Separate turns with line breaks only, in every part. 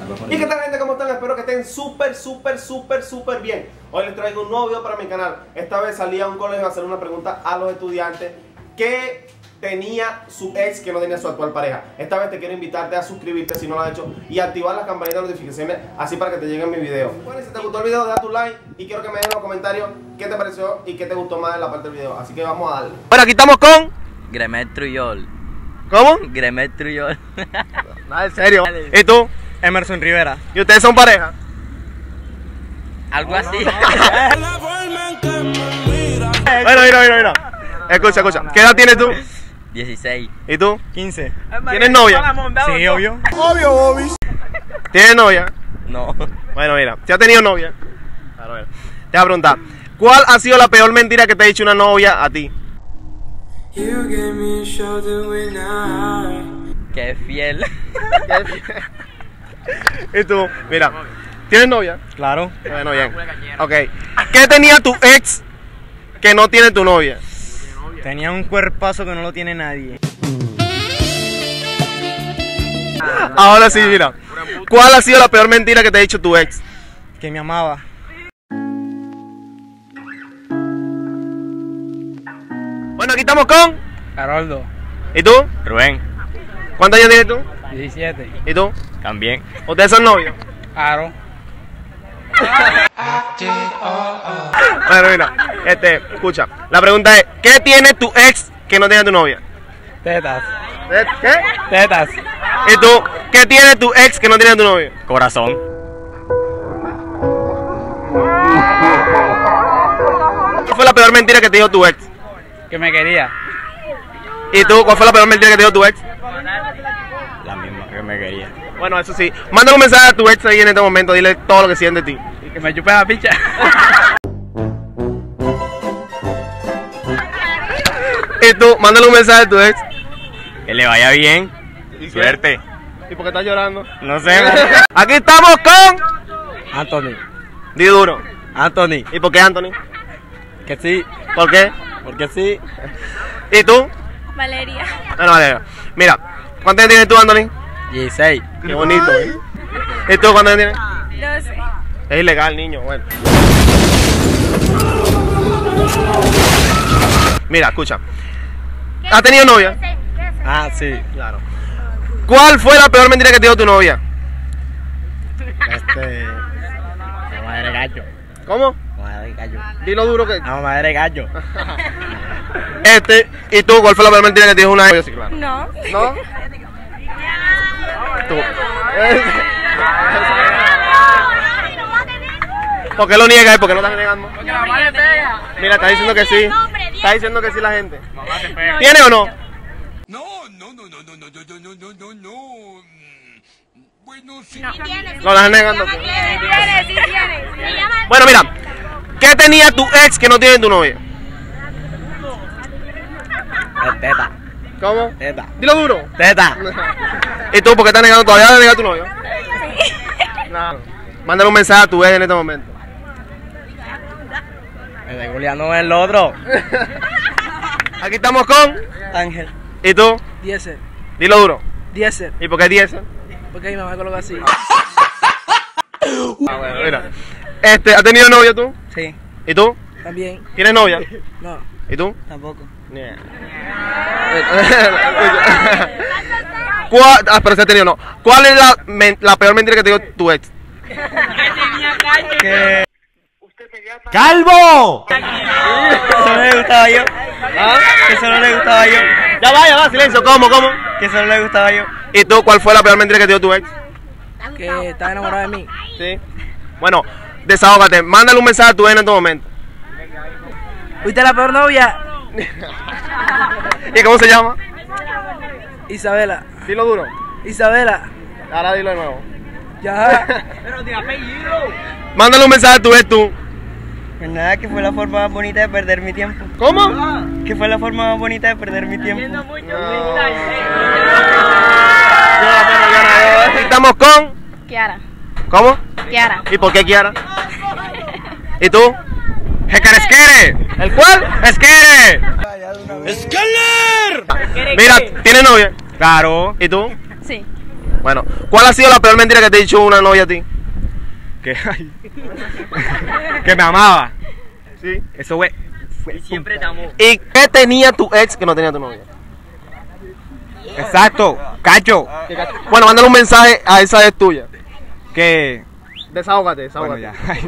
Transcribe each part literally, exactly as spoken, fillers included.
¿Y qué tal, gente? ¿Cómo están? Espero que estén súper, súper, súper, súper bien. Hoy les traigo un nuevo video para mi canal. Esta vez salí a un colegio a hacer una pregunta a los estudiantes que tenía su ex que no tenía su actual pareja. Esta vez te quiero invitarte a suscribirte si no lo has hecho y activar la campanita de notificaciones así para que te lleguen mis videos. Bueno, si te gustó el video, da tu like y quiero que me dejes en los comentarios qué te pareció y qué te gustó más de la parte del video. Así que vamos a darle. Bueno, aquí estamos con
Gremet Trujol.
¿Cómo?
Gremet Trujol.
Nada, en serio. ¿Y tú?
Emerson Rivera.
¿Y ustedes son pareja?
Algo
no,
así.
No, no.
Bueno, mira, mira, mira. Escucha, escucha. ¿Qué edad tienes tú?
dieciséis.
¿Y tú?
quince.
¿Tienes novia?
Sí, obvio.
Obvio, obvio. ¿Tienes novia?
No.
Bueno, mira. ¿Te has tenido novia? Claro, mira. Te voy a preguntar. ¿Cuál ha sido la peor mentira que te ha dicho una novia a ti?
Qué fiel.
¿Y tú? Mira. ¿Tienes novia?
Claro.
Bueno, bien. Ok. ¿Qué tenía tu ex que no tiene tu novia?
Tenía un cuerpazo que no lo tiene nadie.
Ahora sí, mira. ¿Cuál ha sido la peor mentira que te ha dicho tu ex?
Que me amaba.
Bueno, aquí estamos con...
Haroldo.
¿Y tú?
Rubén.
¿Cuántos años tienes tú?
diecisiete.
¿Y tú?
También.
¿Ustedes son novios?
Aro.
Bueno, mira, este, escucha. La pregunta es, ¿qué tiene tu ex que no tiene tu novia?
Tetas.
¿Qué?
Tetas.
¿Y tú? ¿Qué tiene tu ex que no tiene tu novia?
Corazón.
¿Cuál fue la peor mentira que te dijo tu ex?
Que me quería.
¿Y tú? ¿Cuál fue la peor mentira que te dijo tu ex?
La misma que me quería.
Bueno, eso sí. Mándale un mensaje a tu ex ahí en este momento. Dile todo lo que siente de ti.
Que me chupe la picha.
¿Y tú? Mándale un mensaje a tu ex.
Que le vaya bien. Suerte.
¿Y por qué estás llorando?
No sé.
Aquí estamos con...
Anthony.
Di duro.
Anthony.
¿Y por qué Anthony?
Que sí.
¿Por qué?
Porque sí.
¿Y tú?
Valeria.
Bueno, vale. Mira, ¿cuántos años tienes tú, Anthony?
dieciséis.
Qué bonito, ¿eh? ¿Y tú cuántos años tienes?
doce.
Es ilegal, niño, bueno. Mira, escucha. ¿Has tenido novia?
Ah, sí.
Claro. ¿Cuál fue la peor mentira que te dijo tu novia?
Este. Mamá de gallo.
¿Cómo?
Mamá de gallo.
Dilo duro que...
Mamá de gallo.
Este, ¿y tú cuál fue la peor mentira que te dijo una novia? Sí, claro.
No.
¿No? Tú. ¿Por qué lo niegas? ¿Por qué no estás negando? Mira, está diciendo que sí. Está diciendo que sí la gente. ¿Tiene o no?
No, no, no, no, no, no, no, no, no, no, no. Bueno, sí.
No.
No, la estás negando.
Sí tiene, sí tiene.
Bueno, mira. ¿Qué tenía tu ex que no tiene tu novia?
Teta.
¿Cómo?
Teta.
Dilo duro.
Teta.
¿Y tú por qué estás negando? ¿Todavía vas a negar a tu novio? No. Mándale un mensaje a tu ex en este momento.
Me estoy goleando el otro.
Aquí estamos con...
Ángel.
¿Y tú?
Diesel.
Dilo duro.
Diesel.
¿Y por qué diez?
Porque mi mamá coloca así.
Ah, bueno, mira. Este, ¿has tenido novio tú?
Sí.
¿Y tú?
También.
¿Tienes novia?
No.
¿Y tú?
Tampoco.
Yeah. ¿Cuál, ah, pero se ha tenido no. ¿Cuál es la, men, la peor mentira que te dijo tu ex?
Que...
¡Calvo!
Que solo le gustaba yo.
¿Ah?
Que solo le gustaba yo.
Ya va, ya va, silencio. ¿Cómo, cómo?
Que solo le gustaba yo.
¿Y tú cuál fue la peor mentira que te dijo tu ex?
Que estaba enamorada de mí.
Sí. Bueno, desahógate. Mándale un mensaje a tu ex en este momento.
¿Fuiste la peor novia?
¿Y cómo se llama?
Isabela.
Dilo duro.
Isabela.
Ahora dilo de nuevo.
Ya. Pero de apellido.
Mándale un mensaje a tu ex tú.
Pues nada, que fue la forma más bonita de perder mi tiempo.
¿Cómo?
Que fue la forma más bonita de perder mi tiempo.
No. Estamos con...
Kiara.
¿Cómo?
Kiara.
¿Y por qué Kiara? ¿Y tú? ¡Esquere! ¿El cuál? ¡Esquere!
¡Escaler!
Mira, ¿tienes novia?
Claro.
¿Y tú?
Sí.
Bueno, ¿cuál ha sido la peor mentira que te ha dicho una novia a ti?
Que, que me amaba.
Sí.
Eso fue. fue
Siempre te amó.
¿Y qué tenía tu ex que no tenía tu novia?
Exacto, cacho.
Bueno, mándale un mensaje a esa ex tuya.
Que.
Desahógate,
Bueno,
desahógate.
ya. Ay,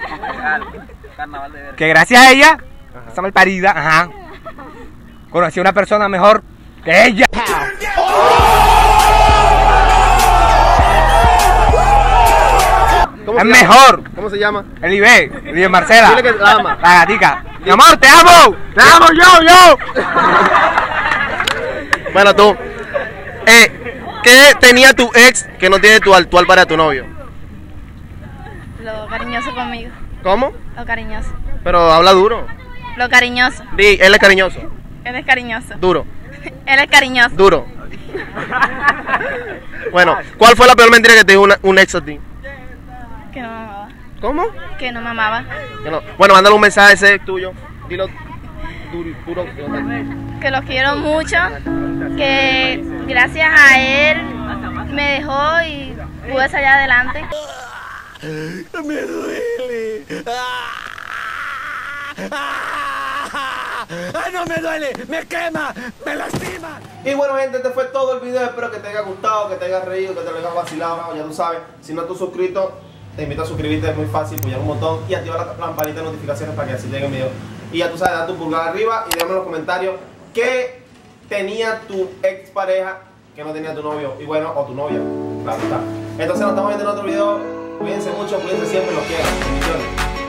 no. Que gracias a ella, esa malparida, ajá, conocí a una persona mejor que ella.
¿Cómo
Es
se llama?
mejor.
¿Cómo se llama?
El Ibe, el Ibe Marcela.
Dile que la ama.
La gatica. Mi amor, te amo. Te amo yo, yo.
Bueno, tú. Eh, ¿qué tenía tu ex que no tiene tu actual para tu novio?
Lo cariñoso conmigo.
¿Cómo?
Lo cariñoso.
Pero habla duro.
Lo cariñoso.
Di, él es cariñoso.
Él es cariñoso.
Duro.
Él es cariñoso.
Duro. Bueno, ¿cuál fue la peor mentira que te dijo una- un ex a ti?
Que no me amaba.
¿Cómo?
Que no me amaba.
Que no. Bueno, mándale un mensaje a ese ex tuyo. Dilo duro, duro.
Que lo quiero mucho. Que gracias a él me dejó y pude salir adelante.
Me duele. ¡Ay, no me duele! ¡Me quema! ¡Me lastima!
Y bueno, gente, este fue todo el video. Espero que te haya gustado, que te haya reído, que te lo hayas vacilado. Ya tú sabes, si no estás suscrito, te invito a suscribirte, es muy fácil, pullar un botón y activar la campanita de notificaciones para que así lleguen videos. Y ya tú sabes, da tu pulgar arriba y déjame en los comentarios qué tenía tu ex pareja que no tenía tu novio. Y bueno, o tu novia, claro está. Entonces nos estamos viendo en otro video. Cuídense mucho, cuídense siempre, los quiero. Bendiciones.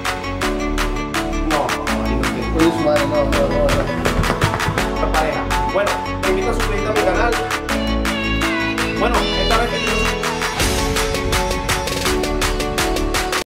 No, no, no, su madre, no, no, no, no. Pareja. Bueno, te invito a suscribirte a mi canal. Bueno, esta vez te invito a suscribirte